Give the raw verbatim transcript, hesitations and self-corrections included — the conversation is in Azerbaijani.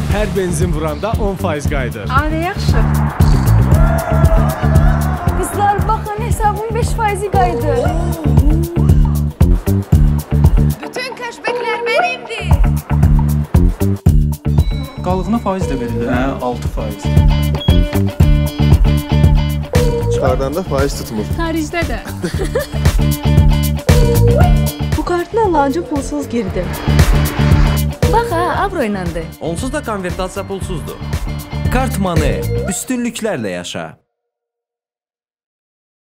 Hər benzin vuranda on faiz qayıdır. Adə yaxşı. Qızlar, baxın, hesabın beş faizi qayıdır. Bütün kəşbəklər mənimdir. Qalığına faiz də verilir. Hə, altı faiz. Çıxardanda faiz tutmur. Xaricdə də. Bu kartla alancı pulsuz girdi. Bax ha, abro inandı. Onsuz da konvertasiya pulsuzdur. Kart Money, üstünlüklərlə yaşa.